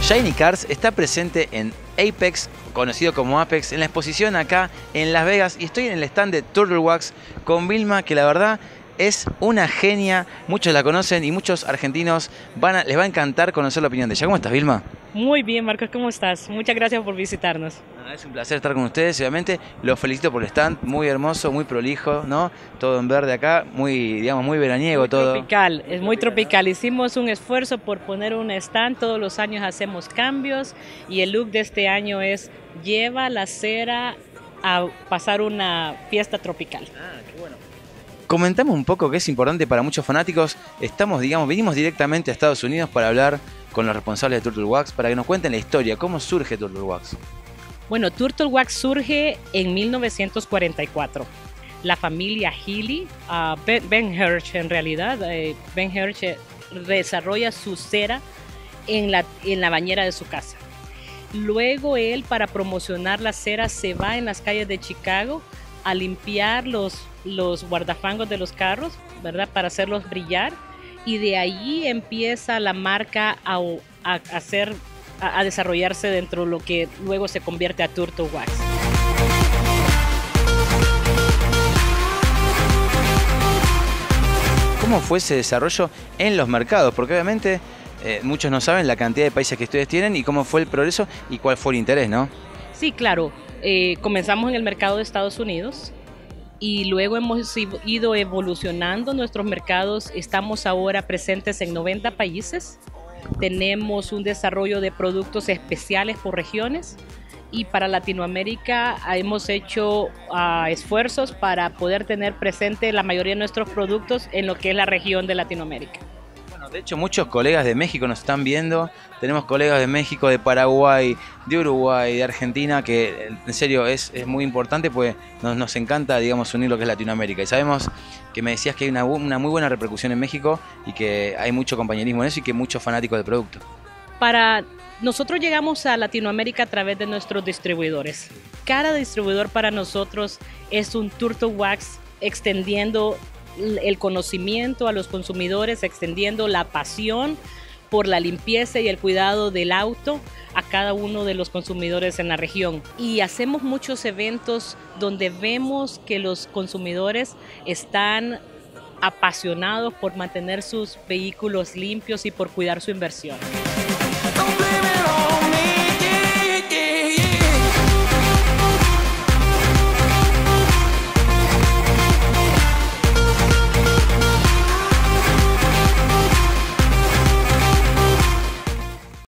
Shiny Cars está presente en Apex, conocido como Apex, en la exposición acá en Las Vegas, y estoy en el stand de Turtle Wax con Vilma, que la verdad es una genia. Muchos la conocen y muchos argentinos les va a encantar conocer la opinión de ella. ¿Cómo estás, Vilma? Muy bien, Marcos, ¿cómo estás? Muchas gracias por visitarnos. Es un placer estar con ustedes, obviamente. Los felicito por el stand, muy hermoso, muy prolijo, ¿no? Todo en verde acá, muy, digamos, muy veraniego Muy todo. tropical, es muy tropical. ¿No? Hicimos un esfuerzo por poner un stand, todos los años hacemos cambios y el look de este año es lleva la cera a pasar una fiesta tropical. Qué bueno. Comentamos un poco que es importante para muchos fanáticos. Venimos directamente a Estados Unidos para hablar con los responsables de Turtle Wax, para que nos cuenten la historia, cómo surge Turtle Wax. Bueno, Turtle Wax surge en 1944. La familia Healy, Ben Hirsch en realidad, Ben Hirsch desarrolla su cera en la bañera de su casa. Luego él, para promocionar la cera, se va en las calles de Chicago a limpiar los guardafangos de los carros, ¿verdad? Para hacerlos brillar. Y de allí empieza la marca a desarrollarse dentro de lo que luego se convierte a Turtle Wax. ¿Cómo fue ese desarrollo en los mercados? Porque obviamente muchos no saben la cantidad de países que ustedes tienen y cómo fue el progreso y cuál fue el interés, ¿no? Sí, claro. Comenzamos en el mercado de Estados Unidos y luego hemos ido evolucionando nuestros mercados. Estamos ahora presentes en 90 países. Tenemos un desarrollo de productos especiales por regiones y para Latinoamérica hemos hecho esfuerzos para poder tener presente la mayoría de nuestros productos en lo que es la región de Latinoamérica. Bueno, de hecho muchos colegas de México nos están viendo. Tenemos colegas de México, de Paraguay, de Uruguay, de Argentina, que en serio es muy importante, pues nos encanta, digamos, unir lo que es Latinoamérica. Y sabemos que me decías que hay una muy buena repercusión en México y que hay mucho compañerismo en eso y que muchos fanáticos del producto. Nosotros llegamos a Latinoamérica a través de nuestros distribuidores. Cada distribuidor para nosotros es un Turtle Wax extendiendo el conocimiento a los consumidores, extendiendo la pasión por la limpieza y el cuidado del auto a cada uno de los consumidores en la región. Y hacemos muchos eventos donde vemos que los consumidores están apasionados por mantener sus vehículos limpios y por cuidar su inversión.